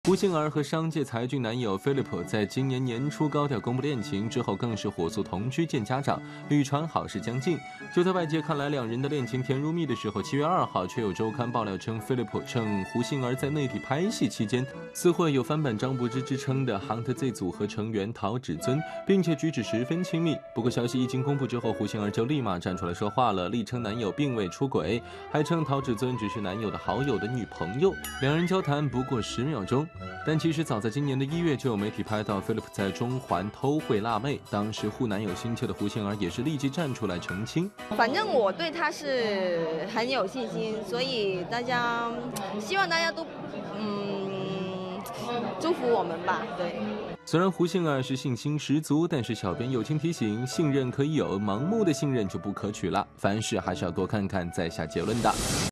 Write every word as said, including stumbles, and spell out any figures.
胡杏儿和商界才俊男友 Philip 在今年年初高调公布恋情之后，更是火速同居见家长，屡传好事将近。就在外界看来两人的恋情甜如蜜的时候，七月二号却有周刊爆料称 ，Philip 趁胡杏儿在内地拍戏期间，私会有翻版张柏芝之称的 Hunt Z 组合成员陶芷尊，并且举止十分亲密。不过消息一经公布之后，胡杏儿就立马站出来说话了，力称男友并未出轨，还称陶芷尊只是男友的好友的女朋友，两人交谈不过十秒钟。但其实早在今年的一月，就有媒体拍到 Philip 在中环偷会辣妹，当时护男友心切的胡杏儿也是立即站出来澄清。 反正我对他是很有信心，所以大家希望大家都嗯祝福我们吧。对。 虽然胡杏儿是信心十足，但是小编友情提醒：信任可以有，盲目的信任就不可取了。凡事还是要多看看再下结论的。